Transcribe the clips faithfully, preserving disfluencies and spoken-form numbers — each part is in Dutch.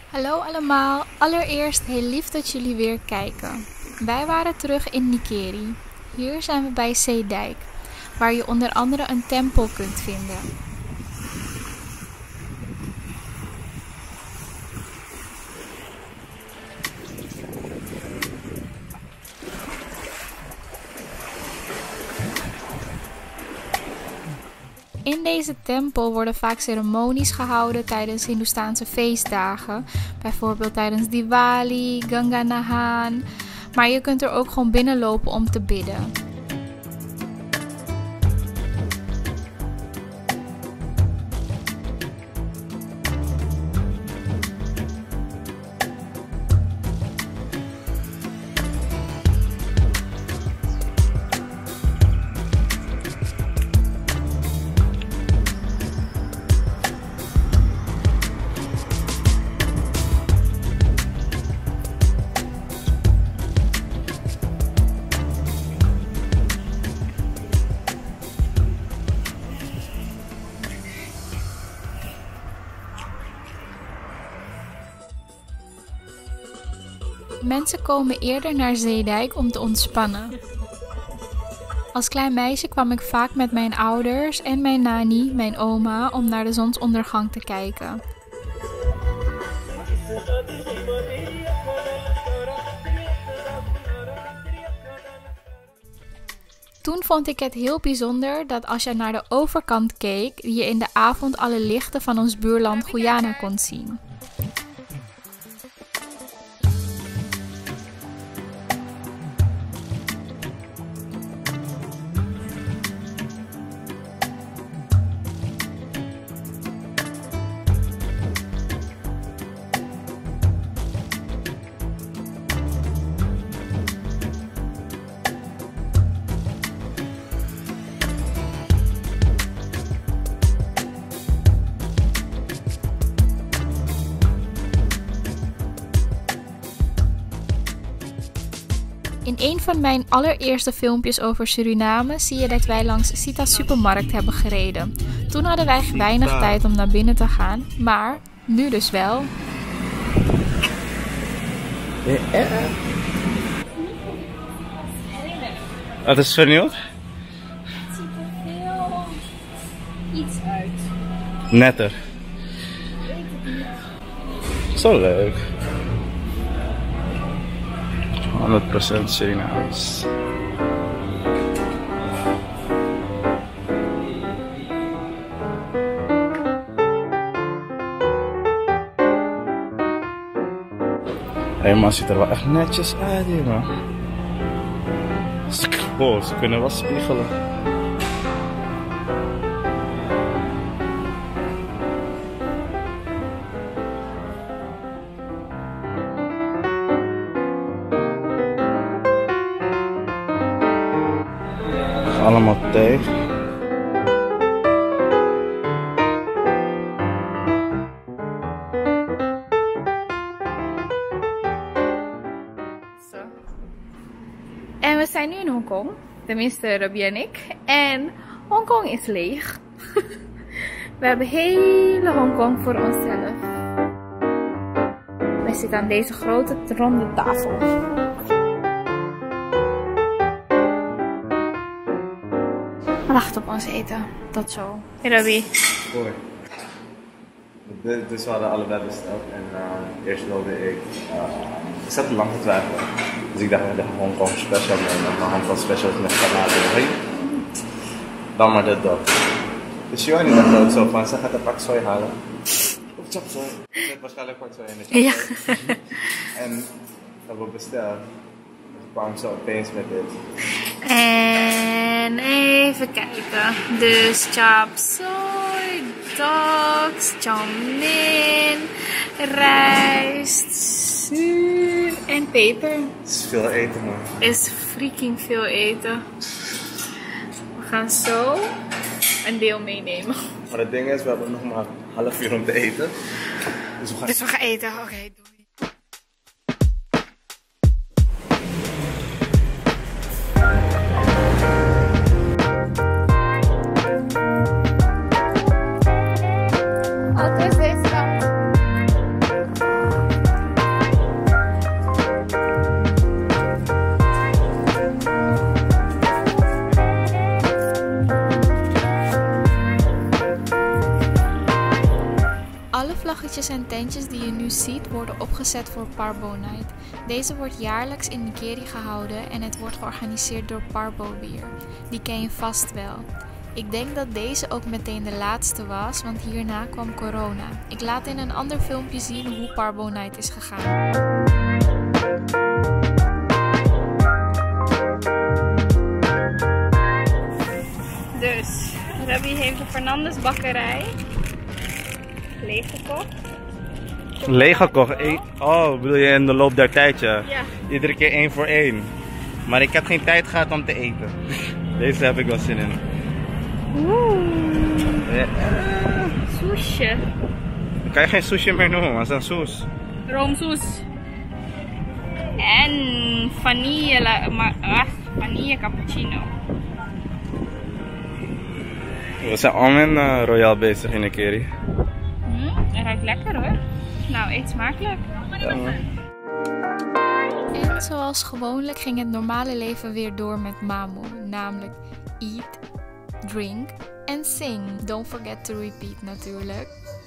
Hallo allemaal, allereerst heel lief dat jullie weer kijken. Wij waren terug in Nikeri. Hier zijn we bij Zeedijk, waar je onder andere een tempel kunt vinden. In deze tempel worden vaak ceremonies gehouden tijdens Hindoestaanse feestdagen. Bijvoorbeeld tijdens Diwali, Ganganahan. Maar je kunt er ook gewoon binnenlopen om te bidden. Mensen komen eerder naar Zeedijk om te ontspannen. Als klein meisje kwam ik vaak met mijn ouders en mijn nani, mijn oma, om naar de zonsondergang te kijken. Toen vond ik het heel bijzonder dat als je naar de overkant keek, je in de avond alle lichten van ons buurland Guyana kon zien. In een van mijn allereerste filmpjes over Suriname zie je dat wij langs Sita Supermarkt hebben gereden. Toen hadden wij weinig tijd om naar binnen te gaan, maar nu dus wel. Wat is vernieuwd? Het ziet er veel iets uit. Netter. Weet het niet. Zo leuk. honderd procent Surinaams. Hé man, ziet er wel echt netjes uit hier man. Oh, ze kunnen wel spiegelen. Allemaal thee. Zo. En we zijn nu in Hongkong. Tenminste, Robbie en ik. En Hongkong is leeg. We hebben hele Hongkong voor onszelf. We zitten aan deze grote ronde tafel. Wacht op ons eten. Tot zo. Hey Robbie. Hoi. Dus we hadden allebei besteld en uh, eerst wilde ik. Uh, ik zat lang te twijfelen. Dus ik dacht, ik ga Hongkong special nemen. Maar Hongkong special is met garnalen. Dan maar dit dat. Dus Joanny dacht ook zo van, ze gaat een pak soja halen. Of chop soja. Ik heb waarschijnlijk kort soja in de Ja. En hebben we besteld. Dus ik kwam zo opeens met dit. En even kijken. Dus chop soy, dogs, chow mein, rijst, zuur en peper. Het is veel eten man. Is freaking veel eten. We gaan zo een deel meenemen. Maar het ding is, we hebben nog maar een half uur om te eten. Dus we gaan, Dus we gaan eten. Oké, okay, doei. Wat is deze kant? boothjes en tentjes die je nu ziet worden opgezet voor Parbo Night. Deze wordt jaarlijks in Nikeri gehouden en het wordt georganiseerd door Parbo Beer. Die ken je vast wel. Ik denk dat deze ook meteen de laatste was, want hierna kwam corona. Ik laat in een ander filmpje zien hoe Parbo Night is gegaan. Dus, Rabbi heeft de Fernandes bakkerij leeggekocht. Leeggekocht? Oh, bedoel je in de loop der tijd, ja? Ja. Iedere keer één voor één. Maar ik heb geen tijd gehad om te eten. Deze heb ik wel zin in. Oeh. Ja. Soesje. Dan kan je geen sushi meer noemen, maar het is een soes. Roomsoes. En vanille, la, ma, ah, vanille cappuccino. We zijn al met uh, Royal bezig in Nikeri. Mm, het ruikt lekker hoor. Nou, eet smakelijk. Ja, man. En zoals gewoonlijk ging het normale leven weer door met Mamu. Namelijk eat, drink en sing. Don't forget to repeat natuurlijk.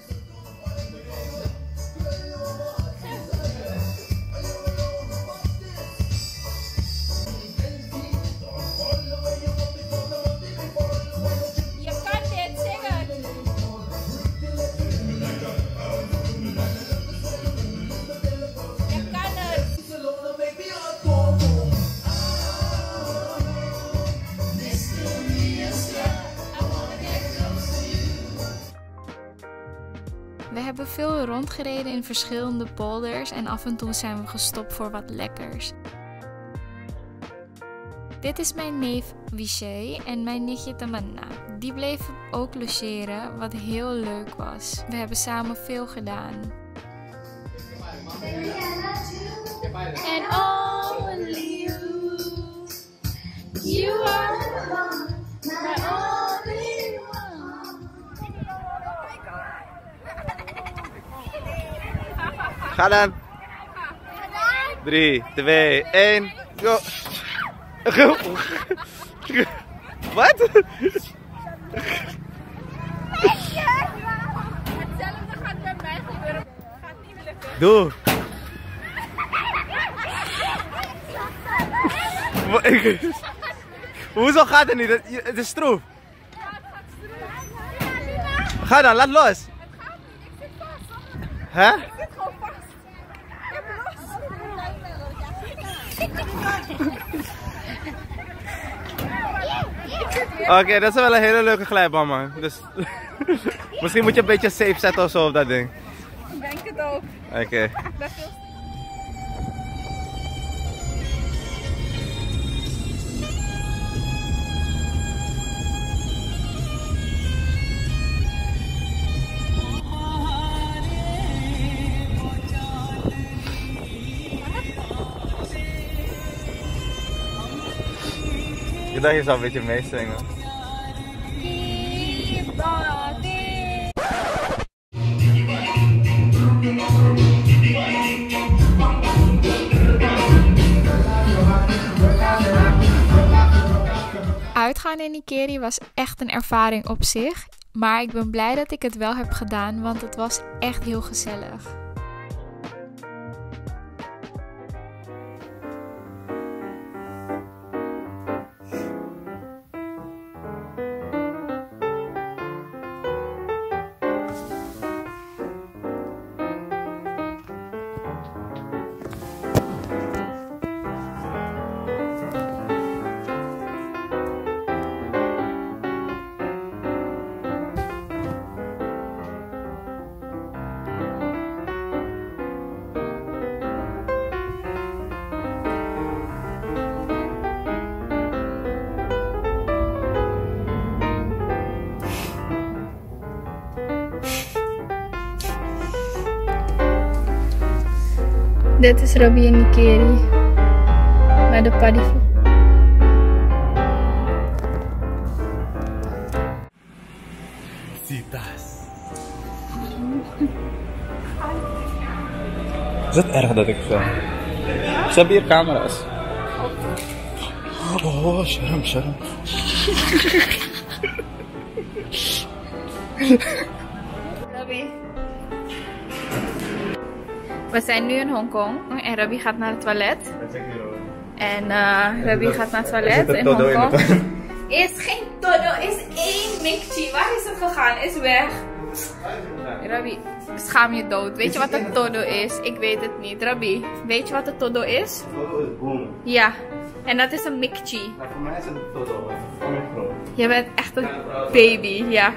We hebben veel rondgereden in verschillende polders en af en toe zijn we gestopt voor wat lekkers. Dit is mijn neef Vishay en mijn nichtje Tamanna. Die bleven ook logeren, wat heel leuk was. We hebben samen veel gedaan. And only you, you are my only one. Ga dan! drie, twee, één, go! Wat? Hetzelfde gaat bij mij gebeuren. Gaat niet willen kunnen. Doe! Hoezo gaat het niet? Het, het is stroef. Ga dan, laat los. Het gaat niet, ik zit vast. Hè? Ik zit gewoon vast. Ik heb los. Oké, okay, dat is wel een hele leuke glijbaan, man. Dus misschien moet je een beetje safe zetten of zo op dat ding. Ik denk het ook. Oké. Okay. Dat is Ik dacht je zou een beetje meezingen. Keep body. Uitgaan in Nikeri was echt een ervaring op zich, maar ik ben blij dat ik het wel heb gedaan, want het was echt heel gezellig. Dit is Rabbi en Nikeri bij de paddyvloer. Citas. Is het erg dat ik film? Ze hebben hier camera's. Oh, scherm, scherm. Rabbi. We zijn nu in Hongkong en Robbie gaat naar het toilet. En uh, Robbie gaat naar het toilet in Hongkong. Is geen todo, is één Mikchi. Waar is het gegaan? Is weg. Robbie, schaam je dood. Weet je wat een todo is? Ik weet het niet. Robbie, weet je wat een todo is? Todo is boom. Ja, en dat is een Mikchi. Maar voor mij is het todo. Voor mijn vrouw. Je bent echt een baby, ja.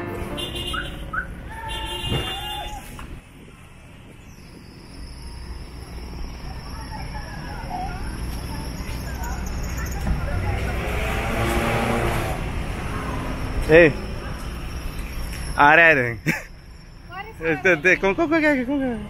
Hey, aanrijding. Kom, kom, kom kijken, kom kijken.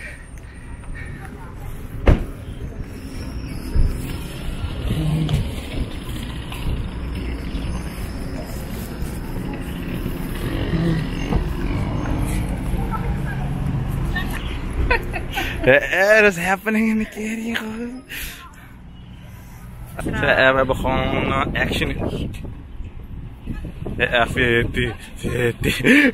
What is happening in de keer gewoon? We hebben gewoon uh, action. Ja, veertien, veertien.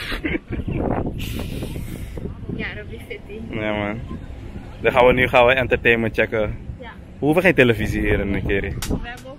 Ja, Robbie veertien. Ja man. Dan gaan we nu gaan we entertainment checken. Ja. We hoeven geen televisie hier in de keer. We hebben